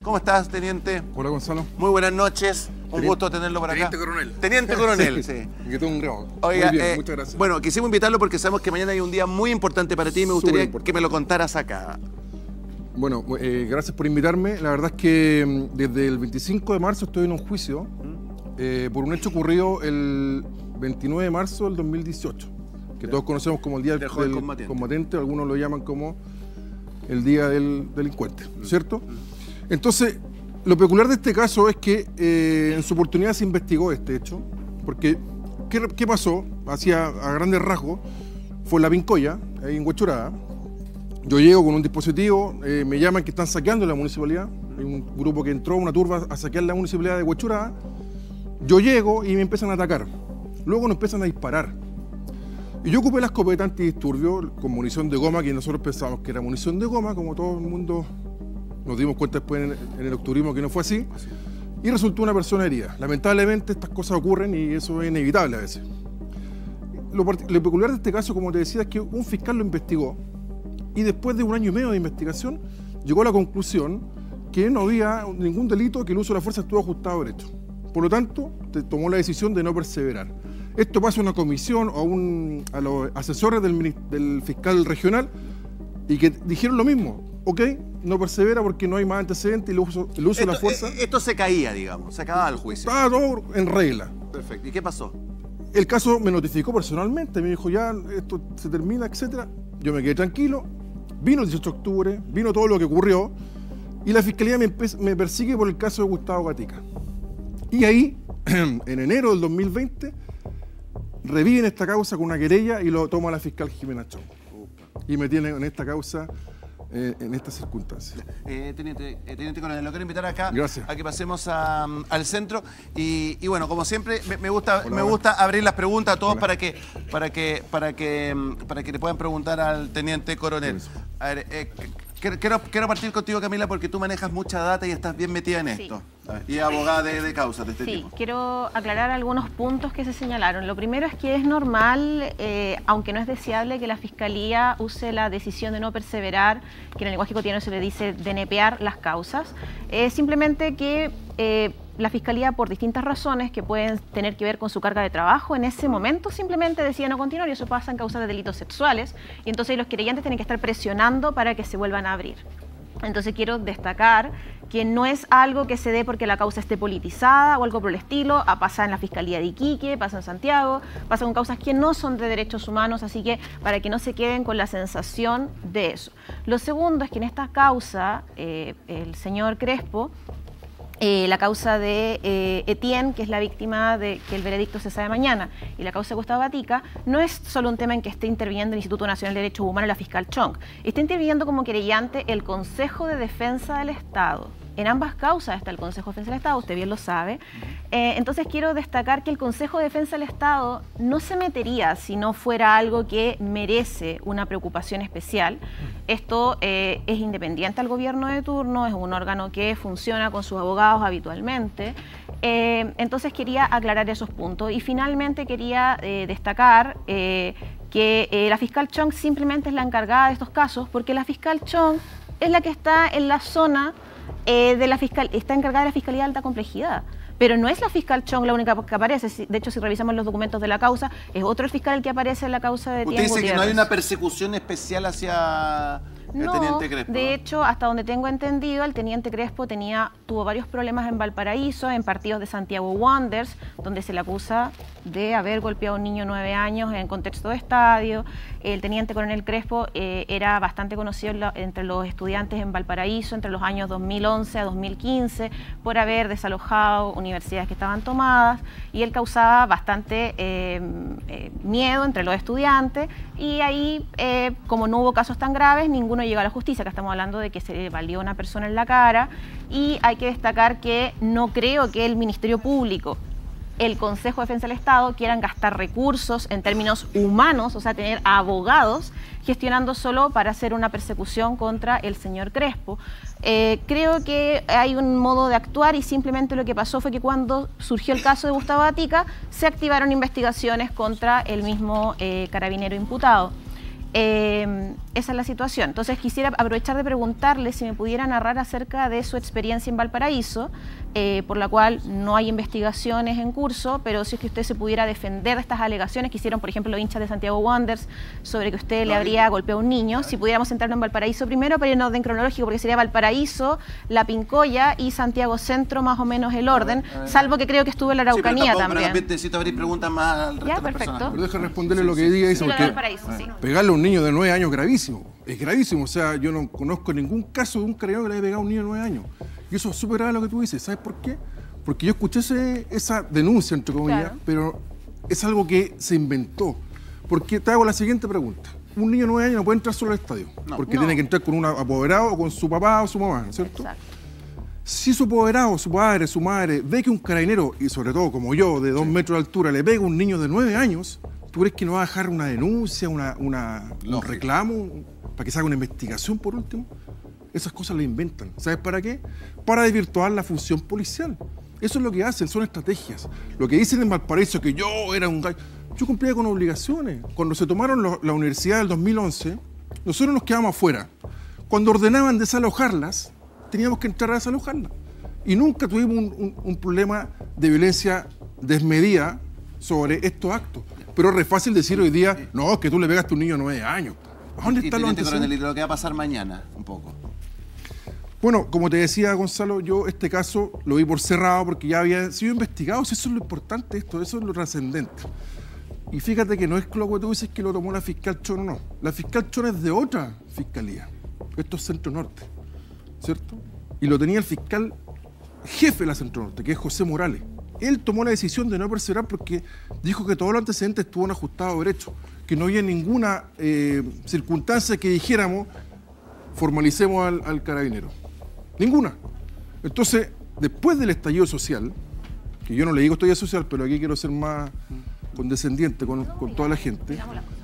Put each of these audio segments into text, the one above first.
¿Cómo estás, teniente? Hola, Gonzalo. Muy buenas noches. Un gusto tenerlo por acá. Teniente coronel. Teniente coronel, sí. Que tengo un grado. Oiga, muy bien, muchas gracias. Bueno, quisimos invitarlo porque sabemos que mañana hay un día muy importante para ti y me gustaría que me lo contaras acá. Bueno, gracias por invitarme. La verdad es que desde el 25 de marzo estoy en un juicio por un hecho ocurrido el 29 de marzo del 2018, que todos conocemos como el Día del Combatiente, algunos lo llaman como el Día del Delincuente, ¿cierto? Entonces, lo peculiar de este caso es que en su oportunidad se investigó este hecho, porque ¿qué pasó? A grandes rasgos, fue en La Pincoya, ahí en Huechuraba. Yo llego con un dispositivo, me llaman que están saqueando la municipalidad, hay un grupo que entró, una turba, a saquear la municipalidad de Huechuraba. Yo llego y me empiezan a atacar, luego nos empiezan a disparar. Y yo ocupé la escopeta antidisturbio con munición de goma, que nosotros pensábamos que era munición de goma, como todo el mundo nos dimos cuenta después en el octubrismo que no fue así, y resultó una persona herida. Lamentablemente estas cosas ocurren y eso es inevitable a veces. Lo peculiar de este caso, como te decía, es que un fiscal lo investigó y después de 1 año y medio de investigación llegó a la conclusión que no había ningún delito, que el uso de la fuerza estuvo ajustado a derecho. Por lo tanto, tomó la decisión de no perseverar. Esto pasa a una comisión o a los asesores del fiscal regional y que dijeron lo mismo. Ok, no persevera porque no hay más antecedentes y el uso de la fuerza... Esto se caía, digamos, se acababa el juicio. Estaba todo en regla. Perfecto. ¿Y qué pasó? El caso me notificó personalmente, me dijo ya, esto se termina, etc. Yo me quedé tranquilo, vino el 18 de octubre, vino todo lo que ocurrió y la fiscalía me persigue por el caso de Gustavo Gatica. Y ahí, en enero del 2020, reviven esta causa con una querella y lo toma la fiscal Jimena Chong. Y me tiene en esta causa... en estas circunstancias. Teniente coronel, lo quiero invitar acá. Gracias. A que pasemos al centro y bueno, como siempre me gusta abrir las preguntas a todos para que le puedan preguntar al teniente coronel. A ver, quiero partir contigo, Camila, porque tú manejas mucha data y estás bien metida en esto. Y abogada de causas de este tipo. Sí, quiero aclarar algunos puntos que se señalaron. Lo primero es que es normal, aunque no es deseable, que la Fiscalía use la decisión de no perseverar, que en el lenguaje cotidiano se le dice denepear las causas. Simplemente que la Fiscalía, por distintas razones que pueden tener que ver con su carga de trabajo, en ese momento simplemente decide no continuar, y eso pasa en causas de delitos sexuales, y entonces los querellantes tienen que estar presionando para que se vuelvan a abrir. Entonces quiero destacar que no es algo que se dé porque la causa esté politizada o algo por el estilo. Pasa en la Fiscalía de Iquique, pasa en Santiago, pasa con causas que no son de derechos humanos, así que para que no se queden con la sensación de eso. Lo segundo es que en esta causa, el señor Crespo, la causa de Etienne, que es la víctima de que el veredicto se sabe mañana, y la causa de Gustavo Gatica, no es solo un tema en que esté interviniendo el Instituto Nacional de Derechos Humanos y la fiscal Chong. Está interviniendo como querellante el Consejo de Defensa del Estado. En ambas causas está el Consejo de Defensa del Estado, usted bien lo sabe. Entonces quiero destacar que el Consejo de Defensa del Estado no se metería si no fuera algo que merece una preocupación especial. Esto es independiente al gobierno de turno, es un órgano que funciona con sus abogados habitualmente. Entonces quería aclarar esos puntos. Y finalmente quería destacar que la fiscal Chong simplemente es la encargada de estos casos, porque la fiscal Chong es la que está en la zona está encargada de la Fiscalía de Alta Complejidad. Pero no es la fiscal Chong la única que aparece. De hecho, si revisamos los documentos de la causa, es otro el fiscal el que aparece en la causa de Etienne Gutiérrez. ¿Usted dice que no hay una persecución especial hacia el teniente Crespo? De hecho, hasta donde tengo entendido, el teniente Crespo tuvo varios problemas en Valparaíso, en partidos de Santiago Wanderers, donde se le acusa de haber golpeado a un niño de 9 años en contexto de estadio. El teniente coronel Crespo era bastante conocido entre los estudiantes en Valparaíso entre los años 2011 a 2015 por haber desalojado universidades que estaban tomadas, y él causaba bastante miedo entre los estudiantes, y ahí, como no hubo casos tan graves, ninguno llegó a la justicia. Acá estamos hablando de que se le valió a una persona en la cara, y hay que destacar que no creo que el Ministerio Público, el Consejo de Defensa del Estado quieran gastar recursos en términos humanos, o sea, tener abogados gestionando solo para hacer una persecución contra el señor Crespo. Creo que hay un modo de actuar, y simplemente lo que pasó fue que cuando surgió el caso de Gustavo Gatica, se activaron investigaciones contra el mismo carabinero imputado. Esa es la situación. Entonces quisiera aprovechar de preguntarle si me pudiera narrar acerca de su experiencia en Valparaíso, por la cual no hay investigaciones en curso, pero si es que usted se pudiera defender de estas alegaciones que hicieron, por ejemplo, los hinchas de Santiago Wanderers sobre que usted le habría golpeado a un niño. Si pudiéramos centrarnos en Valparaíso primero, pero en orden cronológico, porque sería Valparaíso, La Pincoya y Santiago Centro, más o menos el orden, salvo que creo que estuvo en la Araucanía también. Pero necesito abrir preguntas más al resto Ya, de las perfecto. personas. Pero deja responderle lo que diga, Sí, porque sí. pegarle a un niño de 9 años es gravísimo. Es gravísimo. O sea, yo no conozco ningún caso de un carabinero que le haya pegado a un niño de 9 años. Y eso es súper grave lo que tú dices. ¿Sabes por qué? Porque yo escuché esa denuncia, entre comillas, Claro. pero es algo que se inventó. Porque te hago la siguiente pregunta. Un niño de 9 años no puede entrar solo al estadio. No. Porque No. tiene que entrar con un apoderado o con su papá o su mamá, ¿no es cierto? Exacto. Si su apoderado, su padre, su madre, ve que un carabinero, y sobre todo como yo, de 2 metros de altura, le pega a un niño de 9 años, ¿tú crees que no va a dejar una denuncia, un reclamo, para que se haga una investigación por último? Esas cosas le inventan. ¿Sabes para qué? Para desvirtuar la función policial. Eso es lo que hacen, son estrategias. Lo que dicen en Valparaíso, que yo era un gallo, yo cumplía con obligaciones. Cuando se tomaron la universidad del 2011, nosotros nos quedamos afuera. Cuando ordenaban desalojarlas, teníamos que entrar a desalojarlas. Y nunca tuvimos un problema de violencia desmedida sobre estos actos. Pero es re fácil decir hoy día, no, es que tú le pegaste a un niño de 9 años. ¿Dónde están los Teniente Coronel, antecedentes? ¿y lo que va a pasar mañana? Un poco. Bueno, como te decía, Gonzalo, yo este caso lo vi por cerrado porque ya había sido investigado. Eso es lo importante, eso es lo trascendente. Y fíjate que no es lo que tú dices que lo tomó la fiscal Chon o no. La fiscal Chon es de otra fiscalía. Esto es Centro Norte, ¿cierto? Y lo tenía el fiscal jefe de la Centro Norte, que es José Morales. Él tomó la decisión de no perseverar porque dijo que todos los antecedentes estuvo ajustado a derecho, que no había ninguna circunstancia que dijéramos formalicemos al carabinero. Ninguna. Entonces, después del estallido social, que yo no le digo estallido social, pero aquí quiero ser más condescendiente con toda la gente,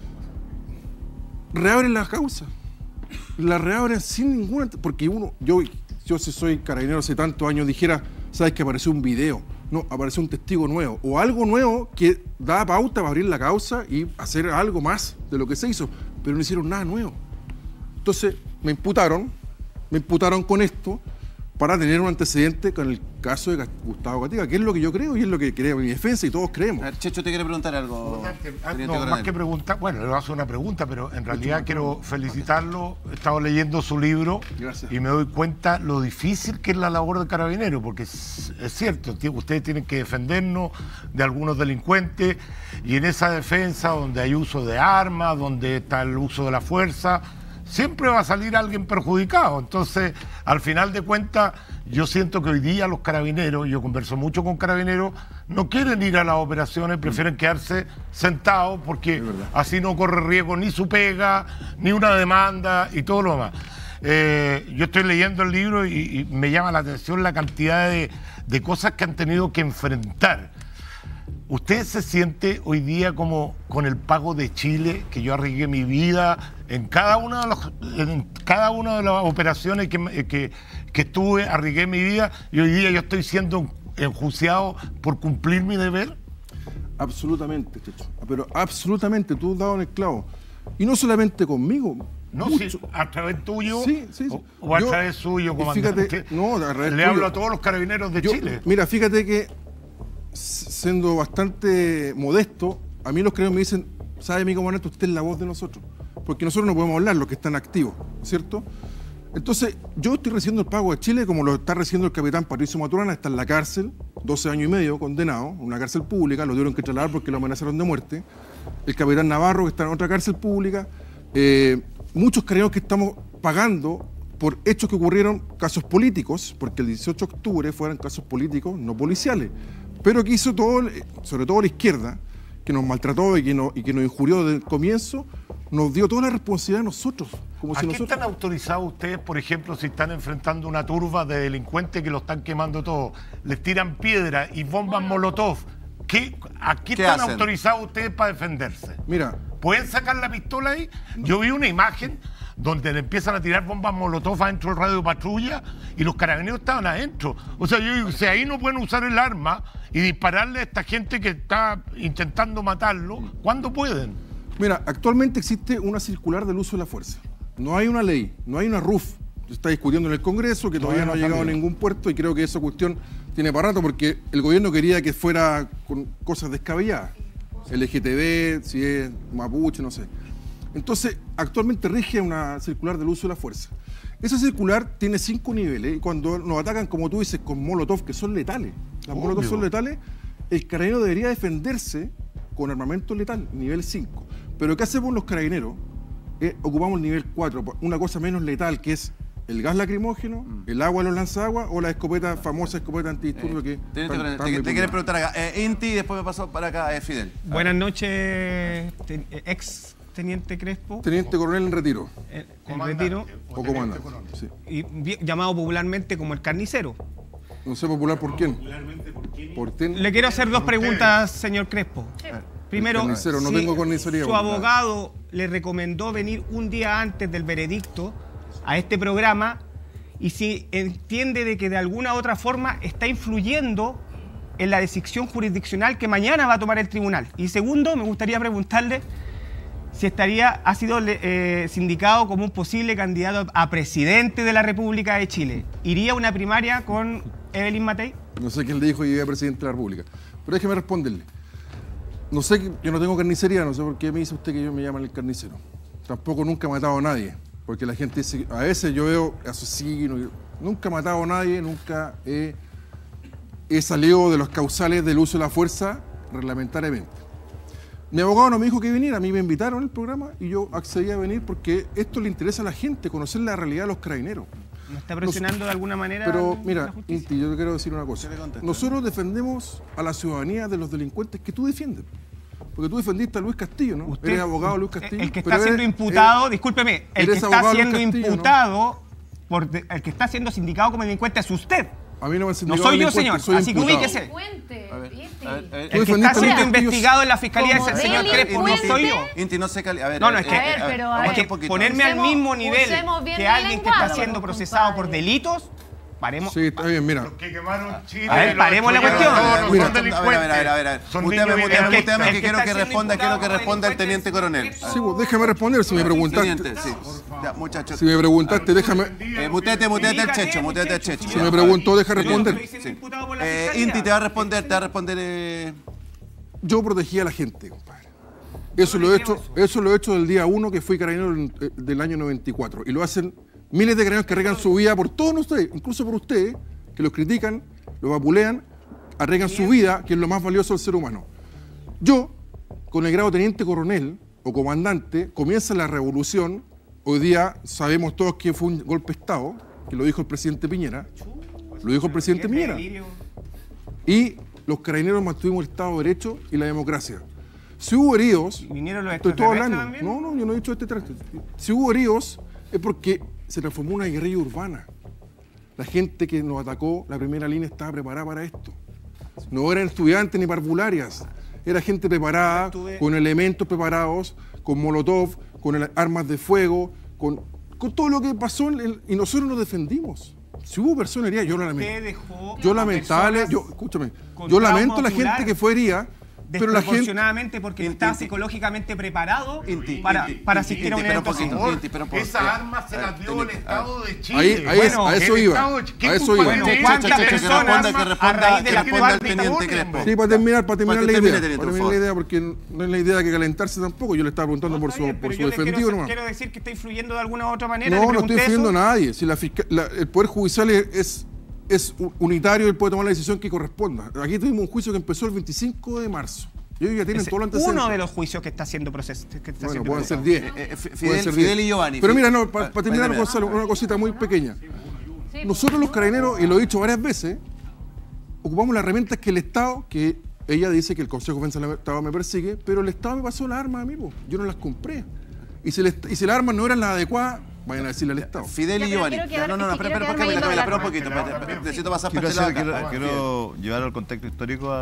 reabren la causa. La reabren sin ninguna... Porque yo si soy carabinero hace tantos años, dijera, ¿sabes que apareció un video? No, apareció un testigo nuevo. O algo nuevo que da pauta para abrir la causa y hacer algo más de lo que se hizo. Pero no hicieron nada nuevo. Entonces, me imputaron con esto para tener un antecedente con el caso de Gustavo Gatica, que es lo que yo creo y es lo que creo mi defensa y todos creemos. A ver, Checho, te quiere preguntar algo. Teniente No, Coronel. más que preguntar, bueno, le voy a hacer una pregunta, pero en realidad quiero felicitarlo. He estado leyendo su libro. Gracias. Y me doy cuenta lo difícil que es la labor de carabinero, porque es cierto, ustedes tienen que defendernos de algunos delincuentes y en esa defensa donde hay uso de armas, donde está el uso de la fuerza, siempre va a salir alguien perjudicado. Entonces, al final de cuentas, yo siento que hoy día los carabineros, yo converso mucho con carabineros, no quieren ir a las operaciones, prefieren quedarse sentados porque así no corre riesgo ni su pega, ni una demanda y todo lo demás. Yo estoy leyendo el libro y me llama la atención la cantidad de cosas que han tenido que enfrentar. ¿Usted se siente hoy día como con el pago de Chile, que yo arriesgué mi vida en cada una de las operaciones que estuve, arriesgué mi vida y hoy día yo estoy siendo enjuiciado por cumplir mi deber? Absolutamente, Checho. Pero absolutamente, tú has dado en el clavo. Y no solamente conmigo. No, mucho. sí, a través tuyo Sí. o a Yo- través suyo, comandante. Fíjate, no, a través Le tuyo. hablo a todos los carabineros de Chile. Mira, fíjate que siendo bastante modesto, a mí los carabineros me dicen, ¿sabe, mi comandante, usted es la voz de nosotros? Porque nosotros no podemos hablar, los que están activos, ¿cierto? Entonces, yo estoy recibiendo el pago de Chile como lo está recibiendo el capitán Patricio Maturana, está en la cárcel, 12 años y medio, condenado, en una cárcel pública, lo tuvieron que trasladar porque lo amenazaron de muerte. El capitán Navarro, que está en otra cárcel pública. Muchos carabineros que estamos pagando por hechos que ocurrieron, casos políticos, porque el 18 de octubre fueron casos políticos, no policiales, pero que hizo todo, sobre todo la izquierda, que nos maltrató y que nos injurió desde el comienzo, nos dio toda la responsabilidad a nosotros. Como ¿A si qué nosotros... están autorizados ustedes, por ejemplo, si están enfrentando una turba de delincuentes que lo están quemando todo? Les tiran piedra y bombas molotov. ¿A qué están hacen? autorizados ustedes para defenderse? Mira, ¿Pueden sacar la pistola ahí? Yo vi una imagen donde le empiezan a tirar bombas molotov adentro del radio de patrulla y los carabineros estaban adentro. O sea, yo digo, si ahí no pueden usar el arma y dispararle a esta gente que está intentando matarlo, ¿cuándo pueden? Mira, actualmente existe una circular del uso de la fuerza. No hay una ley, no hay una RUF. Se está discutiendo en el Congreso, que todavía no ha llegado a ningún puerto, y creo que esa cuestión tiene para rato, porque el gobierno quería que fuera con cosas descabelladas. LGTB, si es mapuche, no sé. Entonces, actualmente rige una circular del uso de la fuerza. Esa circular tiene 5 niveles, y cuando nos atacan, como tú dices, con molotov, que son letales, las molotov son letales, el carabinero debería defenderse con armamento letal, nivel 5. Pero ¿qué hacemos los carabineros? Ocupamos el nivel 4, una cosa menos letal, que es el gas lacrimógeno, el agua de los lanzaguas o la escopeta, famosa escopeta antidisturbios que... Te quieren preguntar acá. Inti, y después me pasó para acá, Fidel. Buenas noches, ex Teniente Crespo. Teniente coronel en retiro. En retiro. O comandante. Sí. Y llamado popularmente como el carnicero. No sé popular por quién. Le quiero hacer 2 preguntas, señor Crespo. Primero, carnicero, no tengo carnicería. Su abogado le recomendó venir un día antes del veredicto a este programa, y si entiende de que de alguna u otra forma está influyendo en la decisión jurisdiccional que mañana va a tomar el tribunal. Y segundo, me gustaría preguntarle si ha sido sindicado como un posible candidato a presidente de la República de Chile. ¿Iría a una primaria con Evelyn Matei? No sé quién le dijo que iba a presidente de la República, pero déjeme responderle. No sé, yo no tengo carnicería, no sé por qué me dice usted que yo me llaman el carnicero. Tampoco nunca he matado a nadie, porque la gente dice, a veces yo veo asesinos, nunca he matado a nadie, nunca he salido de los causales del uso de la fuerza reglamentariamente. Mi abogado no me dijo que viniera, a mí me invitaron al programa y yo accedí a venir porque esto le interesa a la gente, conocer la realidad de los carabineros. ¿No está presionando de alguna manera? Pero mira, Inti, yo te quiero decir una cosa. Nosotros defendemos a la ciudadanía de los delincuentes que tú defiendes. Porque tú defendiste a Luis Castillo, ¿no? Usted, eres abogado de Luis Castillo. El que está siendo imputado, discúlpeme, el que está siendo imputado, el que está siendo sindicado como delincuente es usted. A mí no me No soy yo, señor, así que ubíquese. El que está siendo investigado en la fiscalía es el señor Crespo, no soy yo. Inti, no sé... Es que ponerme al mismo nivel que alguien que está siendo procesado por delitos, paremos. Sí, está bien, mira. Que quemaron Chile, a ver, paremos la cuestión. A ver. Muteame, que quiero que responda el teniente coronel. Sí, pues déjame responder si me preguntaste. Teniente, sí. Ya, muchachos. Si me preguntaste, déjame... Muteate el checho, Si me preguntó, deja responder. Inti, te va a responder... Yo protegí a la gente, compadre. Eso lo he hecho del día 1 que fui carabinero del año 94. Y lo hacen miles de carabineros que arriesgan su vida por todos ustedes, incluso por ustedes, que los critican, los vapulean, arriesgan su vida, que es lo más valioso del ser humano. Yo, con el grado de teniente coronel o comandante, comienza la revolución. Hoy día sabemos todos que fue un golpe de Estado, que lo dijo el presidente Piñera. Lo dijo el presidente Piñera. Y los carabineros mantuvimos el Estado de Derecho y la democracia. Si hubo heridos... ¿Vinieron los estoy todo hablando. También? No, yo no he dicho Si hubo heridos es porque se transformó en una guerrilla urbana. La gente que nos atacó, la primera línea, estaba preparada para esto. No eran estudiantes ni parvularias. Era gente preparada, con elementos preparados, con molotov, con armas de fuego, con todo lo que pasó y nosotros nos defendimos. Si hubo personas heridas, yo lo lamento. Yo lamento a la gente que fue herida. Pero la gente, porque no está psicológicamente preparado para asistir a un evento así. Esas armas se las dio el Estado de Chile. A eso iba. ¿Cuántas personas a raíz de la actual dictadura? Sí, para terminar la idea, porque no es la idea que calentarse tampoco. Yo le estaba preguntando por su defendido nomás. Quiero decir que está influyendo de alguna u otra manera. No estoy influyendo a nadie. Si el Poder Judicial es unitario, él puede tomar la decisión que corresponda. Aquí tuvimos un juicio que empezó el 25 de marzo. Y hoy ya tienen todo lo antecedente. Uno de los juicios que está haciendo proceso. Bueno, pueden ser 10. Fidel y Giovanni. Pero mira, para terminar, Gonzalo, una cosita muy pequeña. Nosotros los carabineros, y lo he dicho varias veces, ocupamos las herramientas que el Estado, que ella dice que el Consejo de Defensa del Estado me persigue, pero el Estado me pasó las armas, amigo. Yo no las compré. Y si las armas no eran las adecuadas, vayan a decirle al Estado. Fidel y Giovanni. No, espera un poquito. Necesito pasar por este lado. Quiero llevar al contexto histórico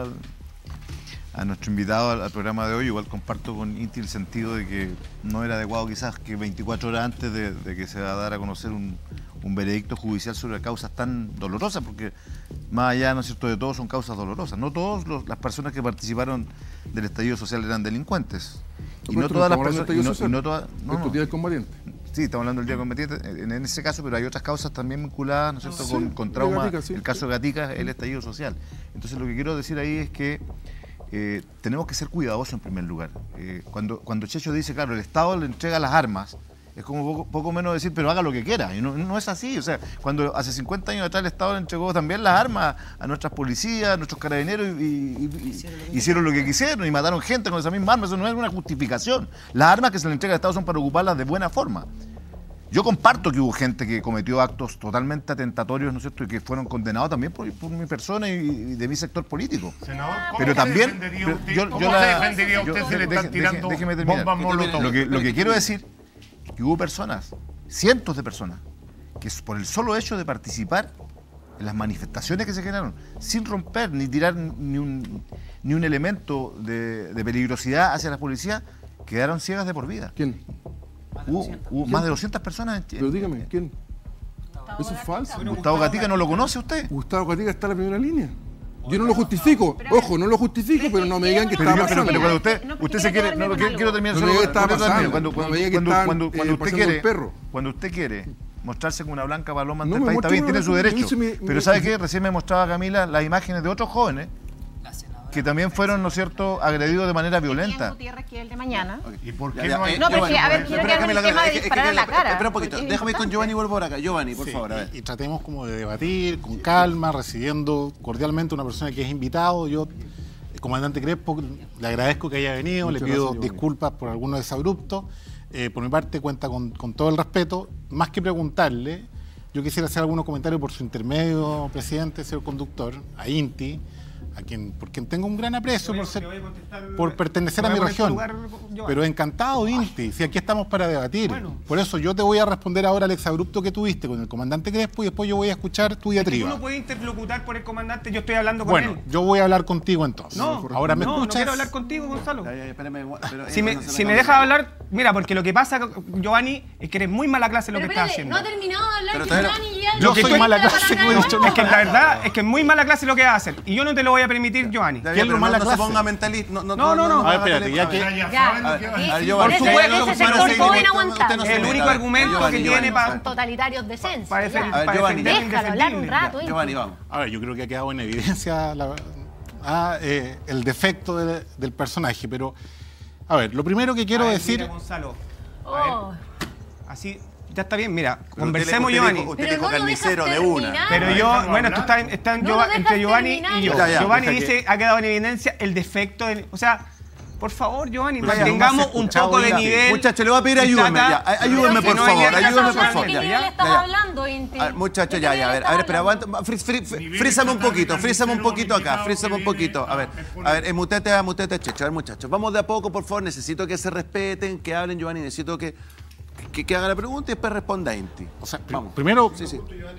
a nuestro invitado al programa de hoy. Igual comparto con Inti el sentido de que no era adecuado quizás que 24 horas antes de que se va a dar a conocer un veredicto judicial sobre causas tan dolorosas, porque más allá, ¿no es cierto?, de todo son causas dolorosas. No todas las personas que participaron del estallido social eran delincuentes. supuesto, y no todas las personas... Estos días combatientes. Sí, estamos hablando del día combatiente en ese caso, pero hay otras causas también vinculadas, ¿no es cierto?, con trauma. Gatica, sí. El caso de Gatica, el estallido social. Entonces lo que quiero decir ahí es que tenemos que ser cuidadosos en primer lugar. Cuando Checho dice, claro, el Estado le entrega las armas, es como poco menos decir, pero haga lo que quiera. Y no es así. O sea, cuando hace 50 años atrás el Estado le entregó también las armas a nuestras policías, a nuestros carabineros, y hicieron lo que quisieron y mataron gente con esa misma arma. Eso no es una justificación. Las armas que se le entrega al Estado son para ocuparlas de buena forma. Yo comparto que hubo gente que cometió actos totalmente atentatorios, ¿no es cierto?, y que fueron condenados también por mi persona y de mi sector político. Senador, pero también ¿cómo se defendería usted si le están tirando bombas molotov? Lo que quiero decir es que hubo personas, cientos de personas, que por el solo hecho de participar en las manifestaciones que se generaron, sin romper ni tirar ni un elemento de peligrosidad hacia la policía, quedaron ciegas de por vida. ¿Quién? Hubo más de 200 personas en Pero dígame, ¿quién? Eso es falso. Gustavo Gatica, ¿no lo conoce usted? Gustavo Gatica está en la primera línea. Yo no lo justifico, ojo, no lo justifico, pero no me digan que estaba pasando. Pero cuando usted se quiere, quiero terminar no me diga que estaba pasando. Cuando usted quiere mostrarse como una blanca paloma ante No el me país, muestre también tiene una- su derecho. yo hice Pero ¿sabe qué? Recién me mostraba Camila las imágenes de otros jóvenes que también fueron, ¿no es cierto?, agredidos de manera violenta. Gutiérrez, que es el de mañana. ¿Y por Ya, qué ya, no hay...? No, pero es que, a ver, Espera, quiero quedarme en el Camila, tema de es que- disparar a la cara. Espera un poquito, porque es déjame ir con importante. Giovanni y vuelvo por acá. Giovanni, por Sí, favor, a ver. y tratemos como de debatir con calma, recibiendo cordialmente a una persona que es invitado. Yo, el comandante Crespo, le agradezco que haya venido, Muchas le pido gracias, Giovanni. disculpas por algunos desabruptos. Por mi parte, cuenta con todo el respeto. Más que preguntarle, yo quisiera hacer algunos comentarios por su intermedio, presidente, señor conductor, a Inti, por quien tengo un gran aprecio por pertenecer a mi región. Pero encantado, Inti, si aquí estamos para debatir. Bueno. Por eso yo te voy a responder ahora al exabrupto que tuviste con el comandante Crespo y después yo voy a escuchar tu Tú diatriba. no puedes interlocutar por el comandante, yo estoy hablando con Bueno, él. yo voy a hablar contigo entonces. No, ahora me no escuchas. quiero hablar contigo, Gonzalo. Ya, espérame, pero Si no me se dejas hablar, mira, porque lo que pasa, Giovanni, es que eres muy mala clase en lo Pero que estás espérate, haciendo. no ha terminado de hablar Pero Giovanni y ya... Yo soy mala clase, como he dicho, Es que la verdad es que es muy mala clase lo que vas a hacer. Y yo no te lo voy a permitir, Giovanni. Ya, ¿Quién pero lo mala no se clase? ponga mentalista. No, A ver, espérate, ya que... Ya, ver, y Giovanni, por usted eso no- ese usted no sector se todo limita, inaguantable. usted no se El limita. único A ver, argumento Giovanni, que Giovanni, tiene para... Son totalitarios de censo. Para ya. defender- A ver, para Giovanni, defender Déjalo hablar un indefendible. rato. Giovanni, vamos. A ver, yo creo que ha quedado en evidencia el defecto del personaje, pero... A ver, lo primero que quiero A ver, decir... mira, Gonzalo, Oh. así ya está bien, mira, Pero conversemos, usted Giovanni. Usted Pero dijo no lo carnicero dejas de una. terminar. Pero No, yo, déjalo bueno, hablar. tú estás No lo dejas entre Giovanni terminar. y yo. Ya, Giovanni deja dice, ha quedado en evidencia el defecto del... O sea, por favor, Giovanni, Pero mantengamos si no me has un poco de escuchado, nivel. Muchachos, le voy a pedir ayúdenme. Trata- Ya, ayúdenme, Pero por si no favor. hay Ayúdenme, por nivel, favor. ¿qué Ya, nivel ya, estás ya. hablando, Inti? A ver, muchachos, ¿De ya, qué ya, a ver, nivel espera, estás aguanta, frízame un poquito acá, frízame un poquito. A ver, mutete, Checho, a ver, muchachos, vamos de a poco, por favor, necesito que se respeten, que hablen, Giovanni, necesito que haga la pregunta y después responda Inti. O sea, Vamos. primero... Sí, sí.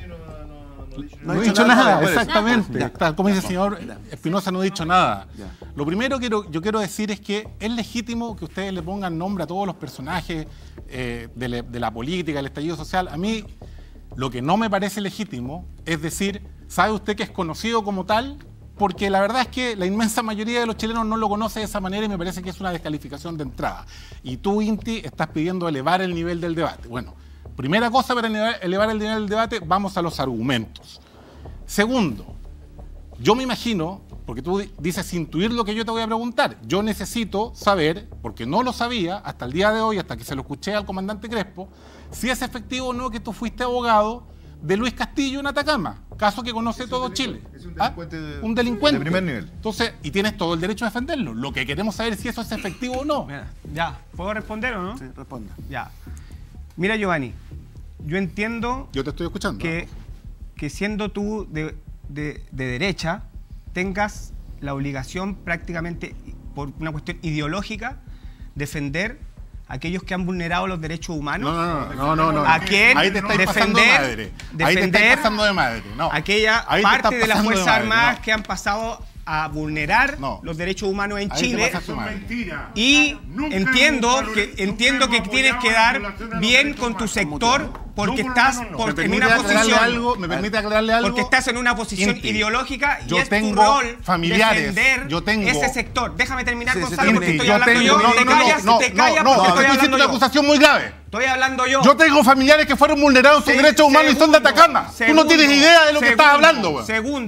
No he dicho nada, por eso. exactamente. Ya. Tal como dice el señor Ya. Espinosa, no he dicho nada. Ya. Lo primero que yo quiero decir es que es legítimo que ustedes le pongan nombre a todos los personajes de la política, del estallido social. A mí lo que no me parece legítimo es decir, ¿sabe usted que es conocido como tal? Porque la verdad es que la inmensa mayoría de los chilenos no lo conoce de esa manera y me parece que es una descalificación de entrada. Y tú, Inti, estás pidiendo elevar el nivel del debate. Bueno, primera cosa para elevar el nivel del debate, vamos a los argumentos. Segundo, yo me imagino, porque tú dices intuir lo que yo te voy a preguntar, yo necesito saber, porque no lo sabía hasta el día de hoy, hasta que se lo escuché al comandante Crespo, si es efectivo o no que tú fuiste abogado de Luis Castillo en Atacama, caso que conoce todo Chile. Es un delincuente Un delincuente. de primer nivel. Entonces, y tienes todo el derecho a defenderlo. Lo que queremos saber es si eso es efectivo o no. Mira, ya, ¿puedo responder o no? Sí, responda. Ya. Mira, Giovanni, yo entiendo Yo te estoy escuchando. que siendo tú de derecha, tengas la obligación prácticamente, por una cuestión ideológica, defender a aquellos que han vulnerado los derechos humanos. No. ¿A quién Ahí te estáis pasando de defender- madre. Ahí te estáis defender pasando de madre. No. aquella Ahí te parte estás de las pasando Fuerzas madre, Armadas no. que han pasado a vulnerar No. los derechos humanos en Ahí te Chile. pasas de madre. Y Nunca entiendo hemos que tienes que apoyado quedar la violación de los bien derechos con tu humanos. sector porque Yo por lo estás menos no. por- ¿Me en permite una aclararle posición... algo? ¿Me permite aclararle algo? Porque estás en una posición Inti, ideológica y yo es tu tengo rol familiares, defender yo tengo- ese sector. Déjame terminar, Sí, sí, Gonzalo, porque Inti, estoy yo hablando tengo... yo. No, Si te no, callas, no, si te callas, no, porque te estoy estoy diciendo hablando una yo. acusación muy grave. Estoy hablando yo. Yo tengo familiares que fueron vulnerados sus derechos humanos y son de Atacama. Tú no tienes idea de lo que estás hablando, güey.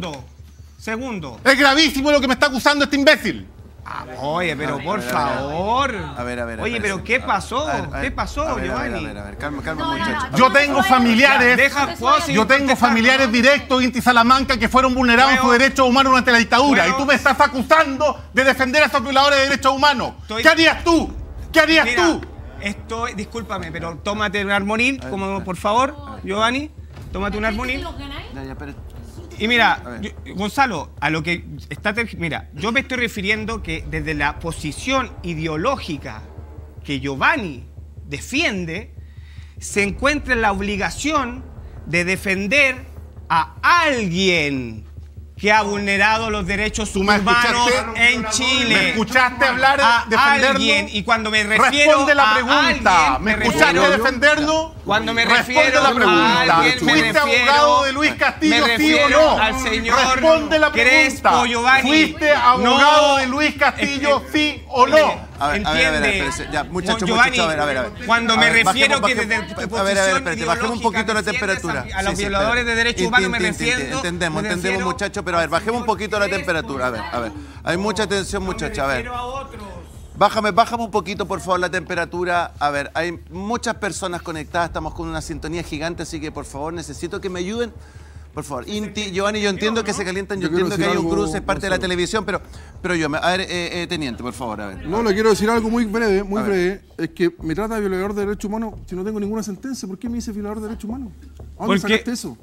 Segundo. Es gravísimo lo que me está acusando este imbécil. Oye, pero por a ver, favor. A ver. Oye, pero espérese. ¿qué pasó? A ver, ¿Qué pasó, a ver, Giovanni? A ver, calma, No, muchachos. Yo tengo familiares... ¿puedo seguir Yo tengo contestando? familiares directos, Inti Salamanca, que fueron vulnerados en sus derechos humanos durante la dictadura. Bueno. Y tú me estás acusando de defender a esos violadores de derechos humanos. Estoy- ¿Qué harías tú? ¿Qué harías Mira, tú? discúlpame, pero tómate un armonil, como por favor, Giovanni, tómate un armonil. Ya, pero... Y mira, A ver. Gonzalo, a lo que mira, yo me estoy refiriendo que desde la posición ideológica que Giovanni defiende, se encuentra en la obligación de defender a alguien que ha vulnerado los derechos ¿Tú me humanos escuchaste? en Chile. ¿Me escuchaste hablar, A defenderlo? alguien, y cuando me refiero Responde la a pregunta. alguien, ¿Me escuchaste refiero- defenderlo? Cuando me Responde refiero la pregunta. a alguien, me ¿Fuiste refiero, abogado de Luis Castillo, me sí o refiero no? al señor Responde la pregunta. Crespo, Giovanni. ¿Fuiste abogado No. de Luis Castillo, sí o no? A ver, Entiende. espérese. Ya, muchachos, Giovanni, a ver. cuando A me ver, refiero bajemos, que desde bajemos. tu A posición ver, espérate, bajemos un ideológica poquito la defiendes temperatura. a los Sí, violadores espera. de derechos humanos, me refiero... Entendemos, me refiero muchachos, pero a ver, bajemos un poquito la al señor temperatura. A ver. Hay mucha tensión, muchachos. A ver. refiero a otros. Bájame un poquito, por favor, la temperatura. A ver, hay muchas personas conectadas, estamos con una sintonía gigante, así que por favor necesito que me ayuden. Por favor, Inti, Giovanni, yo entiendo que se calientan, yo Yo quiero entiendo que hay decir un algo, cruce, es parte de la Gonzalo. televisión, pero yo, a ver, teniente, por favor, a ver. No, le quiero decir algo muy breve, A ver. breve. Es que me trata de violador de derechos humanos si no tengo ninguna sentencia. ¿Por qué me dice violador de derechos humanos? ¿A dónde sacaste eso?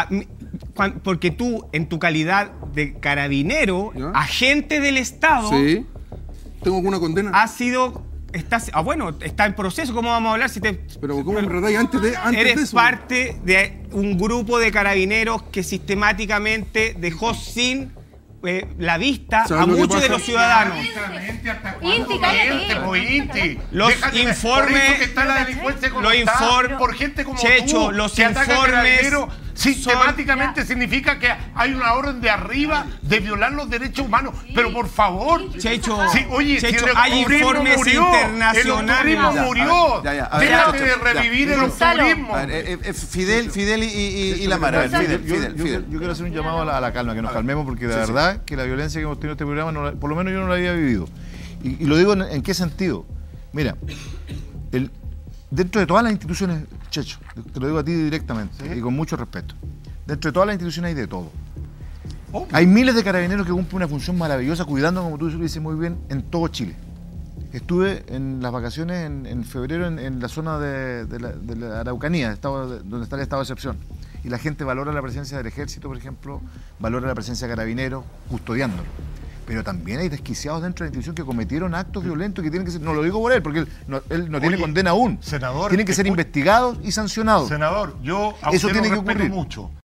Porque tú, en tu calidad de carabinero, ¿Ya? agente del Estado, Sí. ¿Tengo alguna condena? has sido... está en proceso. ¿Cómo vamos a hablar si te... Pero ¿cómo me tratáis antes de Eres eso? parte de un grupo de carabineros que sistemáticamente dejó sin la vista ¿Sabes a lo que muchos de pasa? los ciudadanos. Inti, cállate. Los Déjate ver, informes- por eso que está la delincuencia como los está, informes- por gente como Checho, tú, los que ataca informes carabineros, sistemáticamente son- significa que hay una orden de arriba de violar los derechos humanos. Pero por favor, Checho, sí, oye, Checho, si el hay octubrismo informes murió, internacionales. El octubrismo Ya, murió. a ver, Déjate de muchachos, ya. revivir el Gonzalo. octubrismo. A ver, Fidel y la Mara. A ver, Fidel. Yo quiero hacer un llamado a la calma, que nos calmemos, porque de verdad que la violencia que hemos tenido en este programa, por lo menos yo no la había vivido. Y lo digo en qué sentido. Mira, dentro de todas las instituciones, Checho, te lo digo a ti directamente y con mucho respeto, dentro de todas las instituciones hay de todo. Hay miles de carabineros que cumplen una función maravillosa cuidando, como tú dices muy bien, en todo Chile. Estuve en las vacaciones en febrero en la zona de la Araucanía, donde está el estado de excepción. Y la gente valora la presencia del ejército, por ejemplo, valora la presencia de carabineros custodiándolo. Pero también hay desquiciados dentro de la institución que cometieron actos violentos que tienen que ser, no lo digo por él, porque él no tiene Oye, condena aún. senador, Tienen que ser investigados y sancionados. Senador, yo a Eso usted tiene lo que respeto ocurrir. mucho.